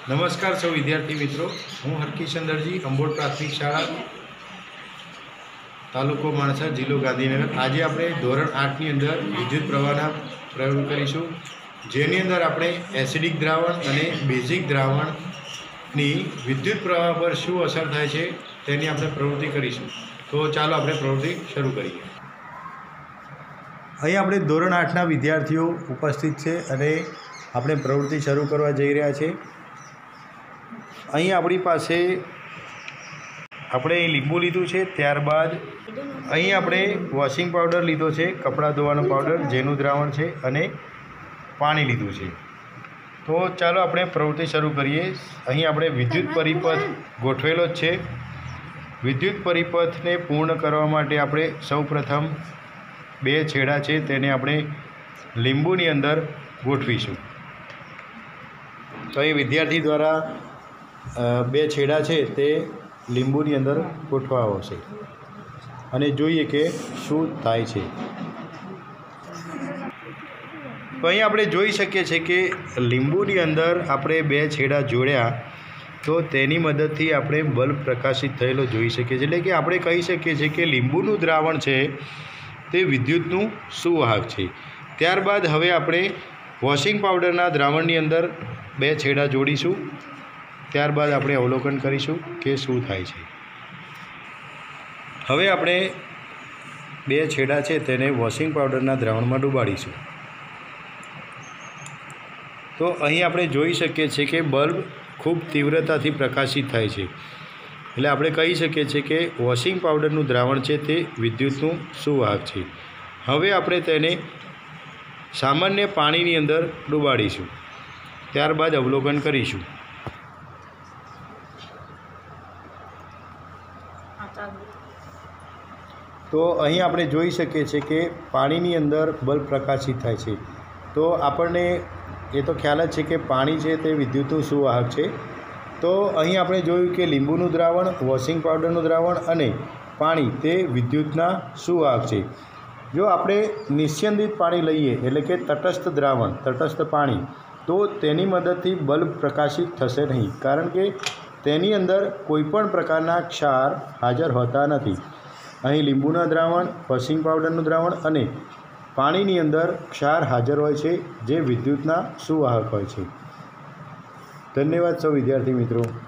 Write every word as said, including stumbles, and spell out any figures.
નમસ્કાર સૌ વિદ્યાર્થી મિત્રો, હું હરકિશન દરજી, અંબોડ પ્રાથમિક શાળા, તાલુકો માણસા, જિલ્લો ગાંધીનગર. આજે આપણે ધોરણ આઠની અંદર વિદ્યુત પ્રવાહના પ્રયોગ કરીશું, જેની અંદર આપણે એસિડિક દ્રાવણ અને બેઝિક દ્રાવણની વિદ્યુત પ્રવાહ પર શું અસર થાય છે તેની આપણે પ્રવૃત્તિ કરીશું. તો ચાલો આપણે પ્રવૃત્તિ શરૂ કરીએ. અહીં આપણે ધોરણ આઠના વિદ્યાર્થીઓ ઉપસ્થિત છે અને આપણે પ્રવૃત્તિ શરૂ કરવા જઈ રહ્યા છીએ. અહીં આપણી પાસે આપણે લીંબુ લીધું છે, ત્યારબાદ અહીં આપણે વોશિંગ પાવડર લીધો છે, કપડાં ધોવાનો પાવડર જેનું દ્રાવણ છે, અને પાણી લીધું છે. તો ચાલો આપણે પ્રવૃત્તિ શરૂ કરીએ. અહીં આપણે વિદ્યુત પરિપથ ગોઠવેલો જ છે. વિદ્યુત પરિપથને પૂર્ણ કરવા માટે આપણે સૌપ્રથમ બે છેડા છે તેને આપણે લીંબુની અંદર ગોઠવીશું. તો એ વિદ્યાર્થી દ્વારા બે છેડા છે તે લીંબુની અંદર ગોઠવા આવશે અને જોઈએ કે શું થાય છે. તો અહીં આપણે જોઈ શકીએ છીએ કે લીંબુની અંદર આપણે બે છેડા જોડ્યા તો તેની મદદથી આપણે બલ્બ પ્રકાશિત થયેલો જોઈ શકીએ છીએ. એટલે કે આપણે કહી શકીએ છીએ કે લીંબુનું દ્રાવણ છે તે વિદ્યુતનું સુવાહક છે. ત્યારબાદ હવે આપણે વોશિંગ પાવડરના દ્રાવણની અંદર બે છેડા જોડીશું. ત્યારબાદ આપણે અવલોકન કરીશું કે શું થાય છે. હવે આપણે બે છેડા છે તેને વોશિંગ પાવડરના દ્રાવણમાં ડૂબાડીશું. તો અહીં આપણે જોઈ શકીએ છીએ કે બલ્બ ખૂબ તીવ્રતાથી પ્રકાશિત થાય છે. એટલે આપણે કહી શકીએ છીએ કે વોશિંગ પાવડરનું દ્રાવણ છે તે વિદ્યુતનું સુવાહક છે. હવે આપણે તેને સામાન્ય પાણીની અંદર ડૂબાડીશું. ત્યારબાદ અવલોકન કરીશું. તો અહીં આપણે જોઈ શકીએ છીએ કે પાણીની અંદર બલ્બ પ્રકાશિત થાય છે. તો આપણને એ તો ખ્યાલ જ છે કે પાણી છે તે વિદ્યુતનું સુવાહક છે. તો અહીં આપણે જોયું કે લીંબુનું દ્રાવણ, વોશિંગ પાવડરનું દ્રાવણ અને પાણી તે વિદ્યુતના સુવાહક છે. જો આપણે નિસ્યંદિત પાણી લઈએ એટલે કે તટસ્થ દ્રાવણ, તટસ્થ પાણી, તો તેની મદદથી બલ્બ પ્રકાશિત થશે નહીં, કારણ કે તેની અંદર કોઈપણ પ્રકારના ક્ષાર હાજર હોતા નથી. અહીં લીંબુના દ્રાવણ, વોશિંગ પાવડરનું દ્રાવણ અને પાણીની અંદર ક્ષાર હાજર હોય છે જે વિદ્યુતના સુવાહક હોય છે. ધન્યવાદ સૌ વિદ્યાર્થી મિત્રો.